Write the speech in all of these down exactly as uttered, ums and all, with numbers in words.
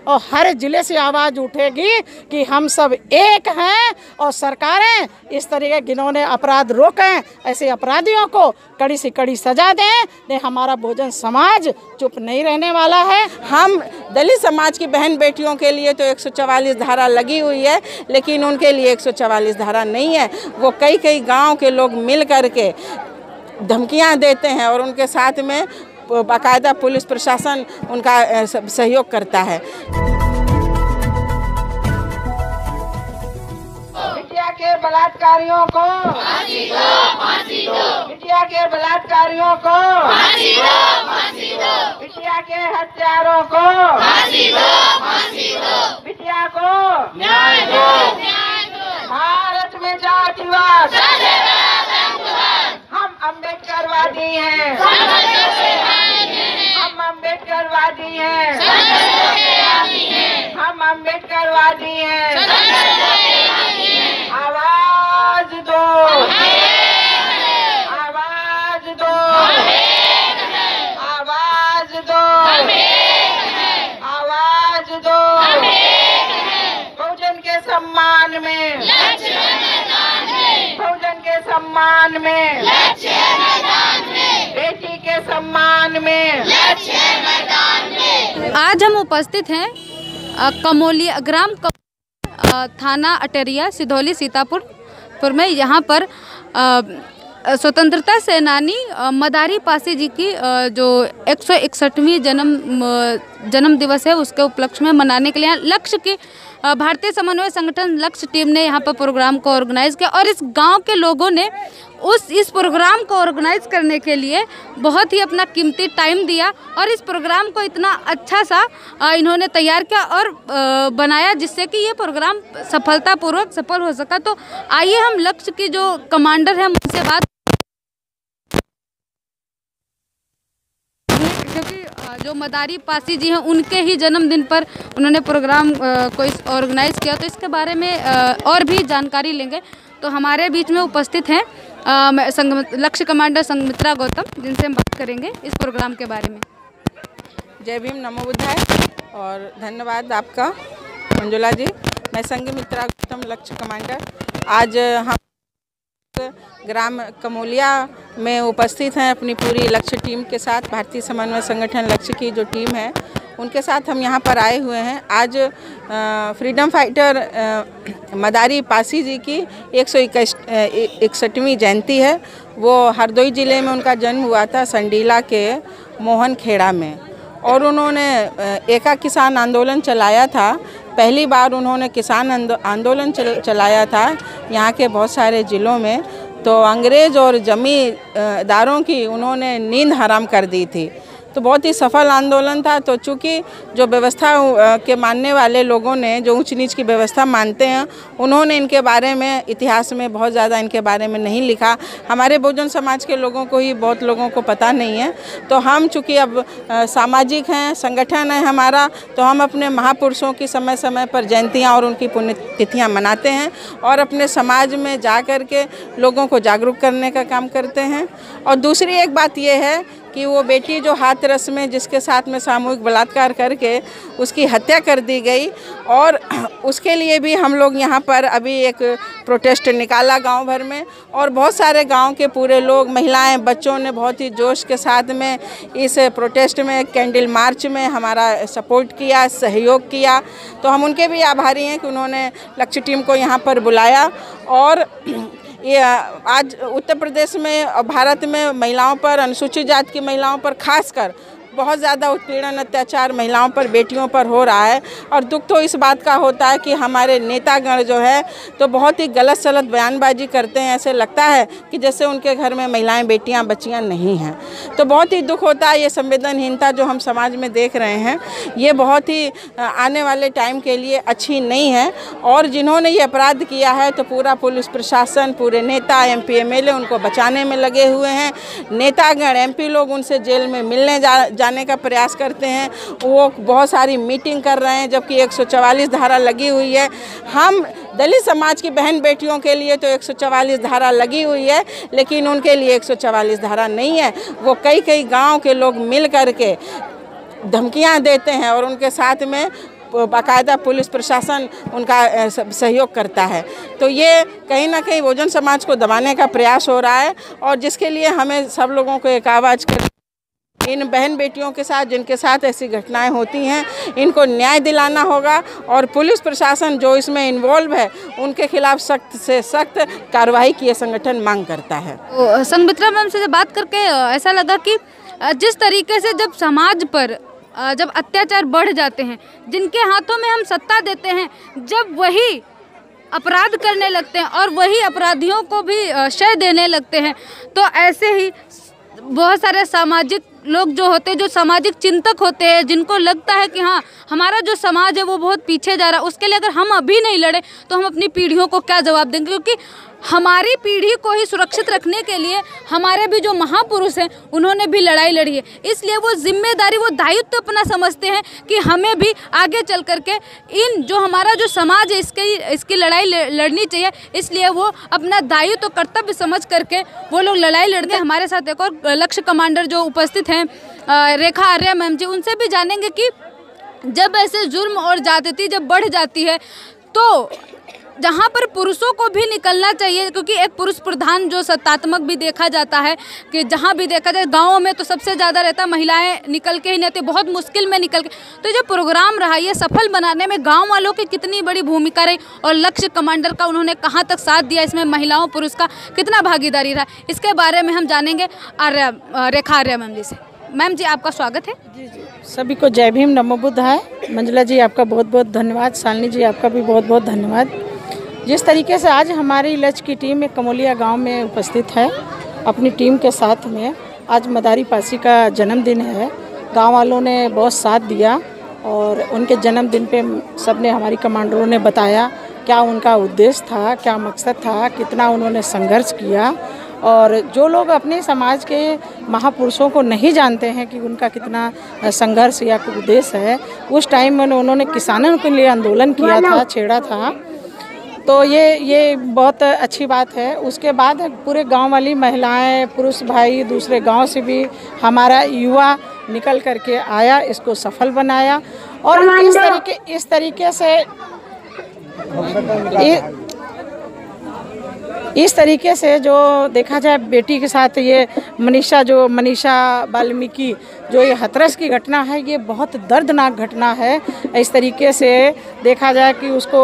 और हर जिले से आवाज़ उठेगी कि हम सब एक हैं और सरकारें इस तरीके जिन्होंने अपराध रोकें ऐसे अपराधियों को कड़ी से कड़ी सजा दें। नहीं हमारा बहुजन समाज चुप नहीं रहने वाला है। हम दलित समाज की बहन बेटियों के लिए तो एक सौ चवालीस धारा लगी हुई है, लेकिन उनके लिए एक सौ चवालीस धारा नहीं है। वो कई कई गांव के लोग मिल करके धमकियां देते हैं और उनके साथ में बाकायदा पुलिस प्रशासन उनका सहयोग करता है। बिटिया के बलात्कारियों को फांसी दो, फांसी दो। बिटिया के बलात्कारियों को फांसी दो, फांसी दो। बिटिया के हत्यारों को फांसी दो, फांसी दो। बिटिया को न्याय दो, न्याय दो। भारत में जातिवाद हम अम्बेडकरवादी हैं, हम अम्बेडकरवादी हैं, हम अम्बेडकरवादी हैं। आवाज दो, आवाज दो, आवाज दो, आवाज दो। बहुजन के सम्मान में, बहुजन के सम्मान में, बेटी के सम्मान में। आज हम उपस्थित हैं कमोलिया ग्राम थाना अटेरिया सिधौली सीतापुर में। यहाँ पर स्वतंत्रता सेनानी मदारी पासी जी की जो एक सौ इकसठवीं जन्म जन्म दिवस है उसके उपलक्ष्य में मनाने के लिए लक्ष्य की भारतीय समन्वय संगठन लक्ष्य टीम ने यहाँ पर प्रोग्राम को ऑर्गेनाइज किया और इस गांव के लोगों ने उस इस प्रोग्राम को ऑर्गेनाइज करने के लिए बहुत ही अपना कीमती टाइम दिया और इस प्रोग्राम को इतना अच्छा सा इन्होंने तैयार किया और बनाया जिससे कि ये प्रोग्राम सफलतापूर्वक सफल हो सका। तो आइए हम लक्ष्य की जो कमांडर हैं उनसे बात, क्योंकि जो मदारी पासी जी हैं उनके ही जन्मदिन पर उन्होंने प्रोग्राम को ऑर्गेनाइज किया, तो इसके बारे में और भी जानकारी लेंगे। तो हमारे बीच में उपस्थित हैं लक्ष्य कमांडर संघमित्रा गौतम, जिनसे हम बात करेंगे इस प्रोग्राम के बारे में। जय भीम, नमो बुद्धाय और धन्यवाद आपका मंजुला जी। मैं संघमित्रा गौतम लक्ष्य कमांडर। आज हम ग्राम कमोलिया में उपस्थित हैं अपनी पूरी लक्ष्य टीम के साथ। भारतीय समन्वय संगठन लक्ष्य की जो टीम है उनके साथ हम यहाँ पर आए हुए हैं। आज फ्रीडम फाइटर मदारी पासी जी की एक सौ इकसठवीं जयंती है। वो हरदोई ज़िले में उनका जन्म हुआ था, संडीला के मोहन खेड़ा में, और उन्होंने एका किसान आंदोलन चलाया था। पहली बार उन्होंने किसान आंदोलन चलाया था यहाँ के बहुत सारे ज़िलों में। तो अंग्रेज़ और जमींदारों की उन्होंने नींद हराम कर दी थी। तो बहुत ही सफल आंदोलन था। तो चूँकि जो व्यवस्था के मानने वाले लोगों ने, जो ऊंच नीच की व्यवस्था मानते हैं, उन्होंने इनके बारे में इतिहास में बहुत ज़्यादा इनके बारे में नहीं लिखा। हमारे बहुजन समाज के लोगों को ही बहुत लोगों को पता नहीं है। तो हम चूँकि अब आ, सामाजिक हैं, संगठन है हमारा, तो हम अपने महापुरुषों की समय समय पर जयंतियाँ और उनकी पुण्यतिथियाँ मनाते हैं और अपने समाज में जा कर के लोगों को जागरूक करने का काम करते हैं। और दूसरी एक बात ये है कि वो बेटी जो हाथरस में जिसके साथ में सामूहिक बलात्कार करके उसकी हत्या कर दी गई, और उसके लिए भी हम लोग यहाँ पर अभी एक प्रोटेस्ट निकाला गांव भर में, और बहुत सारे गांव के पूरे लोग, महिलाएं, बच्चों ने बहुत ही जोश के साथ में इस प्रोटेस्ट में, कैंडल मार्च में हमारा सपोर्ट किया, सहयोग किया। तो हम उनके भी आभारी हैं कि उन्होंने लक्ष्य टीम को यहाँ पर बुलाया। और ये आज उत्तर प्रदेश में और भारत में महिलाओं पर, अनुसूचित जाति की महिलाओं पर खासकर बहुत ज़्यादा उत्पीड़न, अत्याचार महिलाओं पर, बेटियों पर हो रहा है। और दुख तो इस बात का होता है कि हमारे नेतागण जो है तो बहुत ही गलत सलत बयानबाजी करते हैं। ऐसे लगता है कि जैसे उनके घर में महिलाएं, बेटियां, बच्चियां नहीं हैं। तो बहुत ही दुख होता है। ये संवेदनहीनता जो हम समाज में देख रहे हैं, ये बहुत ही आने वाले टाइम के लिए अच्छी नहीं है। और जिन्होंने ये अपराध किया है तो पूरा पुलिस प्रशासन, पूरे नेता, M P M L A उनको बचाने में लगे हुए हैं। नेतागण, एम पी लोग उनसे जेल में मिलने जा जाने का प्रयास करते हैं। वो बहुत सारी मीटिंग कर रहे हैं, जबकि एक सौ चवालीस धारा लगी हुई है। हम दलित समाज की बहन बेटियों के लिए तो एक सौ चवालीस धारा लगी हुई है, लेकिन उनके लिए एक सौ चवालीस धारा नहीं है। वो कई कई गांव के लोग मिल कर के धमकियां देते हैं और उनके साथ में बाकायदा पुलिस प्रशासन उनका सहयोग करता है। तो ये कहीं ना कहीं बहुजन समाज को दबाने का प्रयास हो रहा है और जिसके लिए हमें सब लोगों को एक आवाज़ कर इन बहन बेटियों के साथ जिनके साथ ऐसी घटनाएं होती हैं इनको न्याय दिलाना होगा और पुलिस प्रशासन जो इसमें इन्वॉल्व है उनके खिलाफ सख्त से सख्त कार्रवाई की संगठन मांग करता है। तो संगमित्रा मैम से बात करके ऐसा लगा कि जिस तरीके से जब समाज पर जब अत्याचार बढ़ जाते हैं, जिनके हाथों में हम सत्ता देते हैं, जब वही अपराध करने लगते हैं और वही अपराधियों को भी शय देने लगते हैं, तो ऐसे ही बहुत सारे सामाजिक लोग जो होते हैं, जो सामाजिक चिंतक होते हैं, जिनको लगता है कि हाँ हमारा जो समाज है वो बहुत पीछे जा रहा है, उसके लिए अगर हम अभी नहीं लड़े तो हम अपनी पीढ़ियों को क्या जवाब देंगे। क्योंकि हमारी पीढ़ी को ही सुरक्षित रखने के लिए हमारे भी जो महापुरुष हैं उन्होंने भी लड़ाई लड़ी है, इसलिए वो जिम्मेदारी, वो दायित्व अपना समझते हैं कि हमें भी आगे चल करके इन जो हमारा जो समाज है इसके इसकी लड़ाई लड़नी चाहिए। इसलिए वो अपना दायित्व कर्तव्य समझ करके वो लोग लड़ाई लड़ते हैं। हमारे साथ एक और लक्ष्य कमांडर जो उपस्थित हैं, रेखा आर्या मैम जी, उनसे भी जानेंगे कि जब ऐसे जुर्म और ज्यादती जब बढ़ जाती है तो जहाँ पर पुरुषों को भी निकलना चाहिए, क्योंकि एक पुरुष प्रधान जो सत्तात्मक भी देखा जाता है कि जहाँ भी देखा जाए गाँव में तो सबसे ज़्यादा रहता है, महिलाएं निकल के ही नहीं आती, बहुत मुश्किल में निकल के। तो जो प्रोग्राम रहा ये सफल बनाने में गाँव वालों की कितनी बड़ी भूमिका रही और लक्ष्य कमांडर का उन्होंने कहाँ तक साथ दिया, इसमें महिलाओं पुरुष का कितना भागीदारी रहा, इसके बारे में हम जानेंगे आर्या रेखा आर्या मैम जी से। मैम जी आपका स्वागत है। जी जी सभी को जय भीम, नमो बुद्धाय। मंजुला जी आपका बहुत बहुत धन्यवाद, शालिनी जी आपका भी बहुत बहुत धन्यवाद। जिस तरीके से आज हमारी लक्ष्य की टीम एक कमोलिया गांव में उपस्थित है अपनी टीम के साथ में, आज मदारी पासी का जन्मदिन है। गांव वालों ने बहुत साथ दिया और उनके जन्मदिन पे सबने, हमारी कमांडरों ने बताया क्या उनका उद्देश्य था, क्या मकसद था, कितना उन्होंने संघर्ष किया। और जो लोग अपने समाज के महापुरुषों को नहीं जानते हैं कि उनका कितना संघर्ष या उद्देश्य है, उस टाइम में उन्होंने किसानों के लिए आंदोलन किया था, छेड़ा था, तो ये ये बहुत अच्छी बात है। उसके बाद पूरे गांव वाली महिलाएं, पुरुष भाई, दूसरे गांव से भी हमारा युवा निकल करके आया, इसको सफल बनाया। और इस तरीके इस तरीके से इ, इस तरीके से जो देखा जाए बेटी के साथ ये मनीषा जो मनीषा वाल्मीकि जो ये हथरस की घटना है, ये बहुत दर्दनाक घटना है। इस तरीके से देखा जाए कि उसको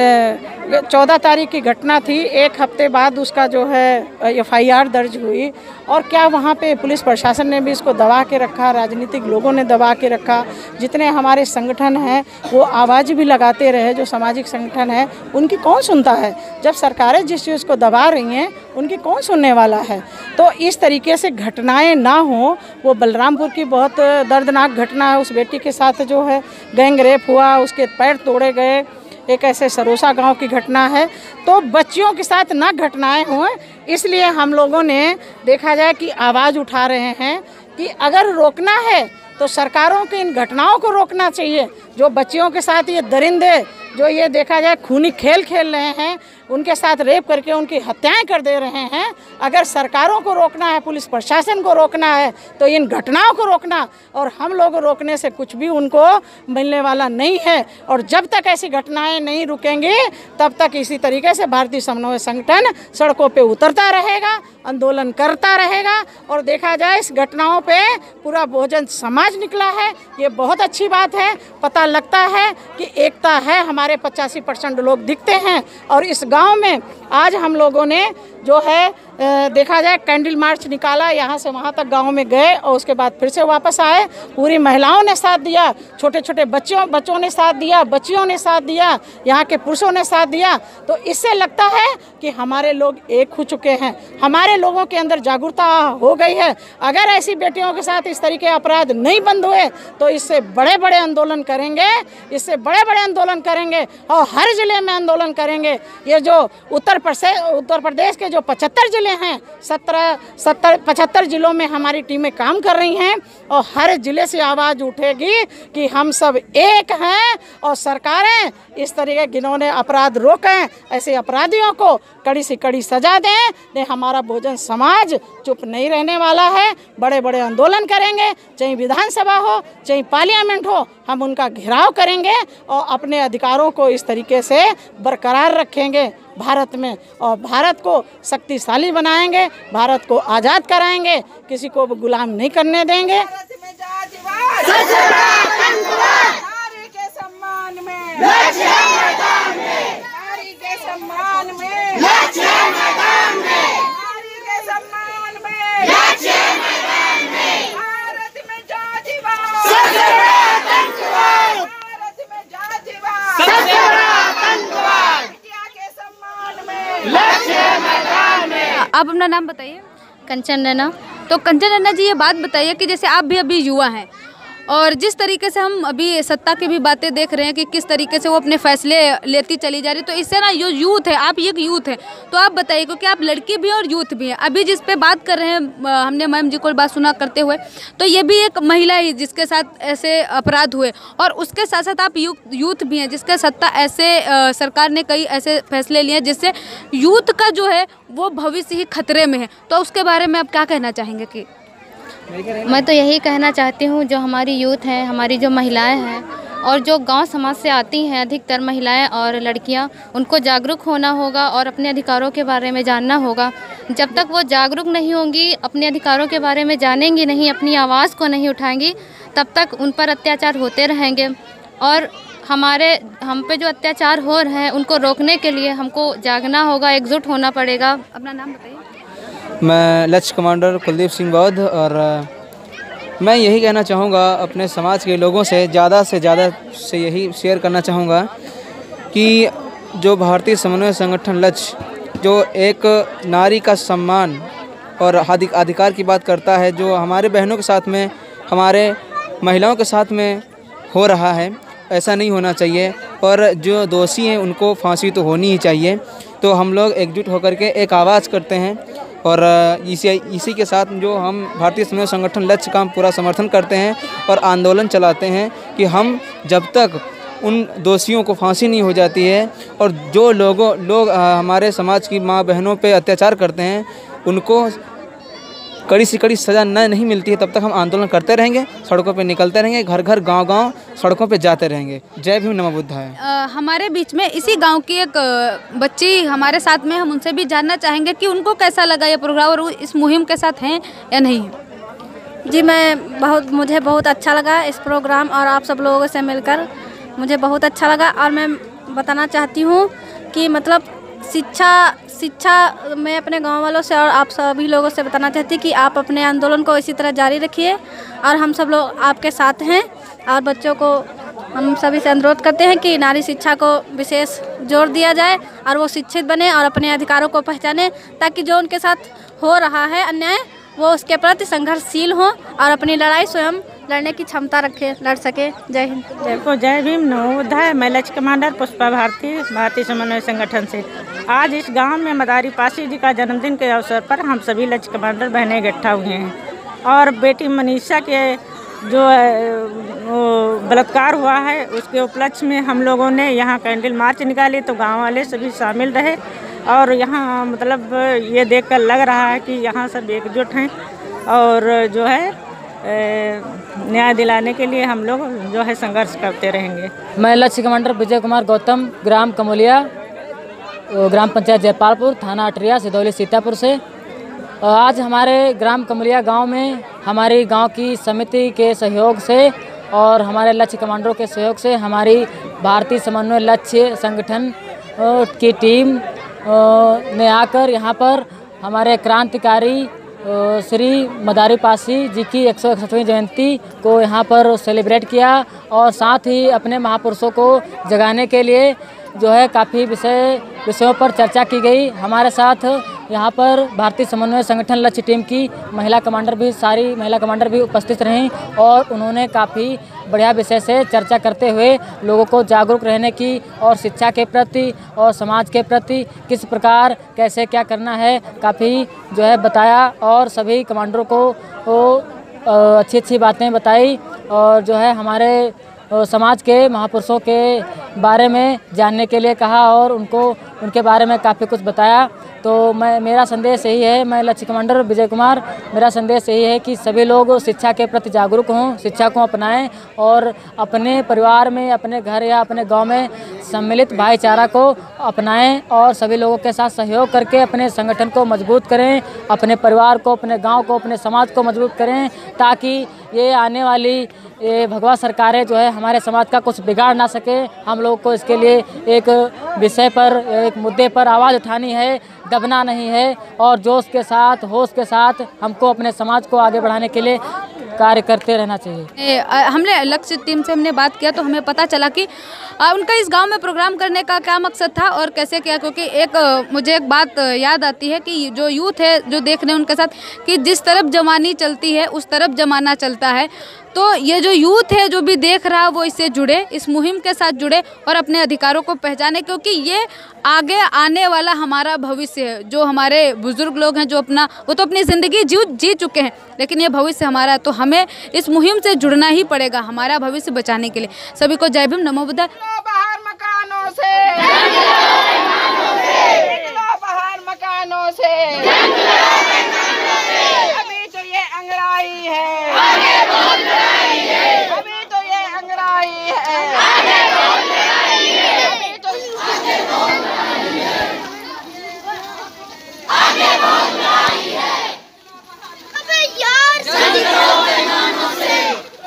चौदह तारीख की घटना थी, एक हफ्ते बाद उसका जो है एफ आई आर दर्ज हुई। और क्या वहाँ पे पुलिस प्रशासन ने भी इसको दबा के रखा, राजनीतिक लोगों ने दबा के रखा, जितने हमारे संगठन हैं वो आवाज़ भी लगाते रहे, जो सामाजिक संगठन है उनकी कौन सुनता है। जब सरकारें जिस चीज़ को दबा रही हैं उनकी कौन सुनने वाला है। तो इस तरीके से घटनाएं ना हो। वो बलरामपुर की बहुत दर्दनाक घटना है, उस बेटी के साथ जो है गैंग रेप हुआ, उसके पैर तोड़े गए, एक ऐसे सरोसा गांव की घटना है। तो बच्चियों के साथ ना घटनाएं हों, इसलिए हम लोगों ने देखा जाए कि आवाज़ उठा रहे हैं कि अगर रोकना है तो सरकारों की इन घटनाओं को रोकना चाहिए। जो बच्चियों के साथ ये दरिंदे जो ये देखा जाए खूनी खेल खेल रहे हैं, उनके साथ रेप करके उनकी हत्याएं कर दे रहे हैं, अगर सरकारों को रोकना है, पुलिस प्रशासन को रोकना है, तो इन घटनाओं को रोकना, और हम लोग रोकने से कुछ भी उनको मिलने वाला नहीं है। और जब तक ऐसी घटनाएं नहीं रुकेंगी तब तक इसी तरीके से भारतीय समन्वय संगठन सड़कों पे उतरता रहेगा, आंदोलन करता रहेगा। और देखा जाए इस घटनाओं पे पूरा बहुजन समाज निकला है, ये बहुत अच्छी बात है। पता लगता है कि एकता है, हमारे पचासी परसेंट लोग दिखते हैं। और इस गांव में आज हम लोगों ने जो है देखा जाए कैंडल मार्च निकाला, यहाँ से वहाँ तक गांव में गए और उसके बाद फिर से वापस आए। पूरी महिलाओं ने साथ दिया, छोटे छोटे बच्चों बच्चों ने साथ दिया, बच्चियों ने साथ दिया, यहाँ के पुरुषों ने साथ दिया। तो इससे लगता है कि हमारे लोग एक हो चुके हैं, हमारे लोगों के अंदर जागरूकता हो गई है। अगर ऐसी बेटियों के साथ इस तरीके अपराध नहीं बंद हुए तो इससे बड़े बड़े आंदोलन करेंगे, इससे बड़े बड़े आंदोलन करेंगे और हर जिले में आंदोलन करेंगे। ये जो उत्तर प्रदेश उत्तर प्रदेश के जो पचहत्तर जिले हैं, सत्रह सत्तर पचहत्तर जिलों में हमारी टीमें काम कर रही हैं और हर जिले से आवाज़ उठेगी कि हम सब एक हैं और सरकारें इस तरीके जिन्होंने अपराध रोकें, ऐसे अपराधियों को कड़ी से कड़ी सजा दें। ने हमारा बहुजन समाज चुप नहीं रहने वाला है, बड़े बड़े आंदोलन करेंगे, चाहे विधानसभा हो चाहे पार्लियामेंट हो, हम उनका घेराव करेंगे और अपने अधिकारों को इस तरीके से बरकरार रखेंगे भारत में, और भारत को शक्तिशाली बनाएंगे, भारत को आज़ाद कराएंगे, किसी को गुलाम नहीं करने देंगे। नारी के सम्मान में, नारी के सम्मान में, नारी के सम्मान में, भारत में जातिवाद, भारत में जातिवाद, बिटिया के सम्मान में, आप अपना नाम बताइए। कंचन नैना। तो कंचन नन्ना जी, ये बात बताइए कि जैसे आप भी अभी युवा हैं और जिस तरीके से हम अभी सत्ता की भी बातें देख रहे हैं कि किस तरीके से वो अपने फैसले लेती चली जा रही, तो इससे ना जो यूथ है, आप एक यूथ हैं, तो आप बताइए क्योंकि आप लड़की भी और यूथ भी हैं। अभी जिस पे बात कर रहे हैं, हमने मैम जी को बात सुना करते हुए, तो ये भी एक महिला ही जिसके साथ ऐसे अपराध हुए, और उसके साथ साथ आप यूथ यूथ भी हैं जिसके सत्ता ऐसे आ, सरकार ने कई ऐसे फैसले लिए हैं जिससे यूथ का जो है वो भविष्य ही खतरे में है। तो उसके बारे में आप क्या कहना चाहेंगे? कि मैं तो यही कहना चाहती हूँ, जो हमारी यूथ है, हमारी जो महिलाएं हैं और जो गांव समाज से आती हैं, अधिकतर महिलाएं और लड़कियां, उनको जागरूक होना होगा और अपने अधिकारों के बारे में जानना होगा। जब तक वो जागरूक नहीं होंगी, अपने अधिकारों के बारे में जानेंगी नहीं, अपनी आवाज़ को नहीं उठाएंगी, तब तक उन पर अत्याचार होते रहेंगे। और हमारे हम पे जो अत्याचार हो रहे हैं उनको रोकने के लिए हमको जागना होगा, एकजुट होना पड़ेगा। अपना नाम बताइए। मैं लक्ष्य कमांडर कुलदीप सिंह बौद्ध, और मैं यही कहना चाहूँगा अपने समाज के लोगों से, ज़्यादा से ज़्यादा से यही शेयर करना चाहूँगा कि जो भारतीय समन्वय संगठन लक्ष्य, जो एक नारी का सम्मान और अधिकार की बात करता है, जो हमारे बहनों के साथ में, हमारे महिलाओं के साथ में हो रहा है, ऐसा नहीं होना चाहिए, और जो दोषी हैं उनको फांसी तो होनी ही चाहिए। तो हम लोग एकजुट होकर के एक आवाज़ करते हैं, और इसी इसी के साथ जो हम भारतीय समन्वय संगठन लक्ष्य का हम पूरा समर्थन करते हैं और आंदोलन चलाते हैं कि हम जब तक उन दोषियों को फांसी नहीं हो जाती है, और जो लोगों लोग हमारे समाज की माँ बहनों पे अत्याचार करते हैं उनको कड़ी से कड़ी सज़ा न नहीं मिलती है, तब तक हम आंदोलन करते रहेंगे, सड़कों पे निकलते रहेंगे, घर घर गांव गांव सड़कों पे जाते रहेंगे। जय भीम नमो बुद्धाय। हमारे बीच में इसी गांव की एक बच्ची हमारे साथ में, हम उनसे भी जानना चाहेंगे कि उनको कैसा लगा ये प्रोग्राम और वो इस मुहिम के साथ हैं या नहीं। जी, मैं बहुत मुझे बहुत अच्छा लगा इस प्रोग्राम, और आप सब लोगों से मिलकर मुझे बहुत अच्छा लगा। और मैं बताना चाहती हूँ कि मतलब शिक्षा शिक्षा मैं अपने गांव वालों से और आप सभी लोगों से बताना चाहती हूँ कि आप अपने आंदोलन को इसी तरह जारी रखिए, और हम सब लोग आपके साथ हैं। और बच्चों को हम सभी से अनुरोध करते हैं कि नारी शिक्षा को विशेष जोर दिया जाए और वो शिक्षित बने और अपने अधिकारों को पहचाने, ताकि जो उनके साथ हो रहा है अन्याय, वो उसके प्रति संघर्षशील हों और अपनी लड़ाई स्वयं लड़ने की क्षमता रखे, लड़ सके। जय हिंद। देखो, जय भीम नमो बुद्धाय। मैं लक्ष्य कमांडर पुष्पा भारती, भारतीय समन्वय संगठन से। आज इस गांव में मदारी पासी जी का जन्मदिन के अवसर पर हम सभी लक्ष्य कमांडर बहनें इकट्ठा हुए हैं, और बेटी मनीषा के जो बलात्कार हुआ है उसके उपलक्ष्य में हम लोगों ने यहाँ कैंडल मार्च निकाली, तो गाँव वाले सभी शामिल रहे। और यहाँ मतलब ये देखकर लग रहा है कि यहाँ सब एकजुट हैं, और जो है न्याय दिलाने के लिए हम लोग जो है संघर्ष करते रहेंगे। मैं लक्ष्य कमांडर विजय कुमार गौतम, ग्राम कमोलिया, ग्राम पंचायत जयपालपुर, थाना अटरिया, सिदौली, सीतापुर से। आज हमारे ग्राम कमोलिया गांव में हमारी गांव की समिति के सहयोग से और हमारे लक्ष्य कमांडरों के सहयोग से हमारी भारतीय समन्वय लक्ष्य संगठन की टीम ने आकर यहाँ पर हमारे क्रांतिकारी श्री मदारी पासी जी की एक सौ इकसठवीं जयंती को यहाँ पर सेलिब्रेट किया, और साथ ही अपने महापुरुषों को जगाने के लिए जो है काफ़ी विषय विषयों पर चर्चा की गई। हमारे साथ यहाँ पर भारतीय समन्वय संगठन लक्ष्य टीम की महिला कमांडर भी सारी महिला कमांडर भी उपस्थित रहीं, और उन्होंने काफ़ी बढ़िया विषय से चर्चा करते हुए लोगों को जागरूक रहने की और शिक्षा के प्रति और समाज के प्रति किस प्रकार कैसे क्या करना है काफ़ी जो है बताया, और सभी कमांडरों को अच्छी अच्छी बातें बताई। और जो है हमारे समाज के महापुरुषों के बारे में जानने के लिए कहा और उनको उनके बारे में काफ़ी कुछ बताया। तो मैं मेरा संदेश यही है, मैं लक्ष्य कमांडर विजय कुमार, मेरा संदेश यही है कि सभी लोग शिक्षा के प्रति जागरूक हों, शिक्षा को अपनाएं और अपने परिवार में, अपने घर या अपने गांव में सम्मिलित भाईचारा को अपनाएं और सभी लोगों के साथ सहयोग करके अपने संगठन को मजबूत करें, अपने परिवार को, अपने गांव को, अपने समाज को मजबूत करें, ताकि ये आने वाली ये भगवा सरकारें जो है हमारे समाज का कुछ बिगाड़ ना सके। हम लोग को इसके लिए एक विषय पर, एक मुद्दे पर आवाज़ उठानी है, दबना नहीं है और जोश के साथ, होश के साथ हमको अपने समाज को आगे बढ़ाने के लिए कार्य करते रहना चाहिए। हमने लक्ष्य टीम से हमने बात किया तो हमें पता चला कि उनका इस गांव में प्रोग्राम करने का क्या मकसद था और कैसे किया, क्योंकि एक मुझे एक बात याद आती है कि जो यूथ है जो देख रहे हैं उनके साथ कि जिस तरफ जवानी चलती है उस तरफ जमाना चलता है। तो ये जो यूथ है जो भी देख रहा है वो इससे जुड़े, इस मुहिम के साथ जुड़े और अपने अधिकारों को पहचाने, क्योंकि ये आगे आने वाला हमारा भविष्य है। जो हमारे बुजुर्ग लोग हैं जो अपना वो तो अपनी ज़िंदगी जी जी चुके हैं, लेकिन ये भविष्य हमारा है, तो हमें इस मुहिम से जुड़ना ही पड़ेगा हमारा भविष्य बचाने के लिए। सभी को जय भीम, नमो बुद्धाय। बाहर मकानों से, बाहर मकानों से, अभी तो ये अंगड़ाई है, आगे बहुत लड़ाई है, अभी तो ये अंगड़ाई है, आगे बहुत लड़ाई है, अभी तो आगे बहुत लड़ाई है, आगे बहुत लड़ाई है, अबे यार जंग लो बेईमानों से,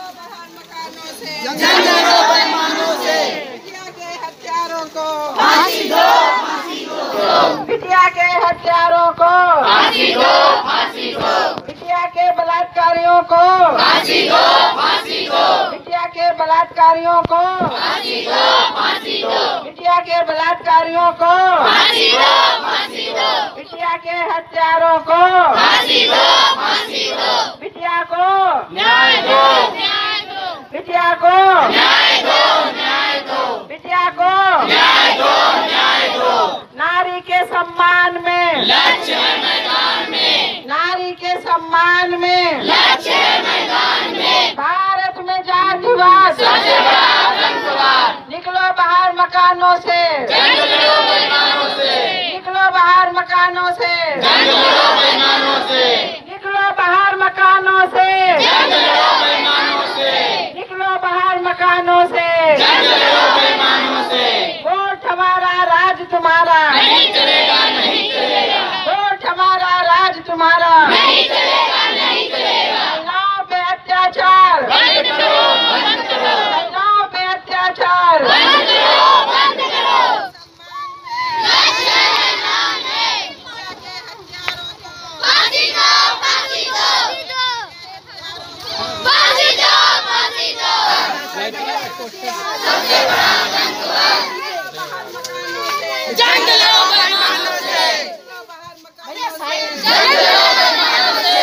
जंग लो बेईमानों से, बिटिया के हत्यारों को फांसी दो, फांसी दो, बिटिया के हत्यारों को फांसी दो, फांसी दो, बिटिया के बलात्कारियों को फांसी दो, फांसी दो, बिटिया के बलात्कारियों को फांसी दो, फांसी दो, बिटिया के बलात्कारियों को फांसी दो, फांसी दो, बिटिया के हत्यारों को फांसी दो, फांसी दो, बिटिया को न्याय दो, न्याय दो, बिटिया को न्याय दो, न्याय दो, बिटिया को न्याय दो, न्याय दो, नारी के सम्मान में लक्ष्य है मैदान में, नारी के सम्मान में लक्ष्य है मैदान में, भारत में जातिवाद सबसे बड़ा आतंकवाद, निकलो बाहर मकानों से, जंग लो बेईमानों से, निकलो बाहर मकानों से, जंग लो बेईमानों से, निकलो बाहर मकानों से, जंग लो बेईमानों से, निकलो बाहर मकानों से, जंग लो बेईमानों से, वोट हमारा राज तुम्हारा नहीं चलेगा, नहीं चलेगा, वोट हमारा राज तुम्हारा नहीं चलेगा, नहीं चलेगा, महिलाओं पे अत्याचार बंद करो, बंद करो, महिलाओं पे अत्याचार बंद करो, बंद करो, फांसी दो, फांसी दो, फांसी दो, फांसी दो, सबसे बड़ा आतंकवाद, जंग लो बेईमानों से, जंग लो बेईमानों से,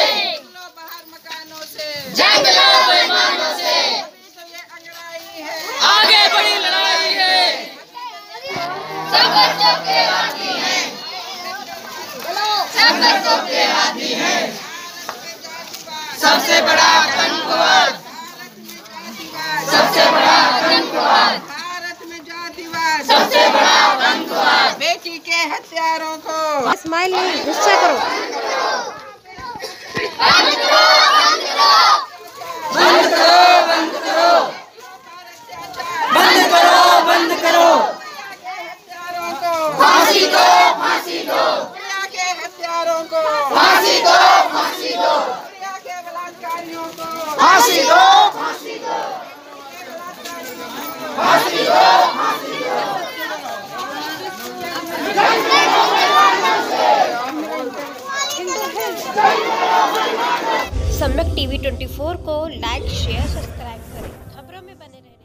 जंग लो बेईमानों से, आगे बड़ी लड़ाई है, सब बच्चों के हाथी है, सब बच्चों के हाथी है, सबसे बड़ा आतंकवाद, सबसे बड़ा आतंकवाद, भारत में जातिवाद सबसे बड़ा आतंकवाद, बेटी के हत्यारों को स्माइल नहीं, गुस्सा करो, बंद करो, बंद करो, बंद करो, बंद करो, बंद करो, बंद करो, फांसी दो, फांसी दो, के हत्यारों को फांसी दो, फांसी दो, के बलात्कारियों को फांसी दो, फांसी दो, फांसी दो, फांसी दो, सम्यक टीवी चौबीस को लाइक, शेयर, सब्सक्राइब करें, खबरों में बने रहें।